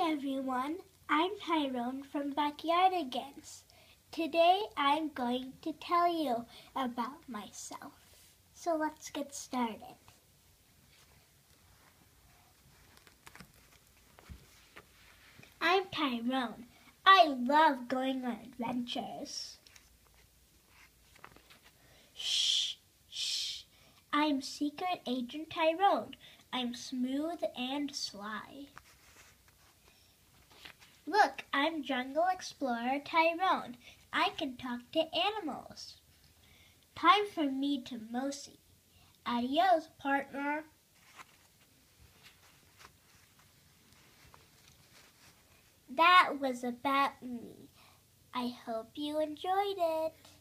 everyone, I'm Tyrone from Backyardigans. Today I'm going to tell you about myself. So let's get started. I'm Tyrone. I love going on adventures. Shh, shh. I'm Secret Agent Tyrone. I'm smooth and sly. Look, I'm Jungle Explorer Tyrone. I can talk to animals. Time for me to mosey. Adios, partner. That was about me. I hope you enjoyed it.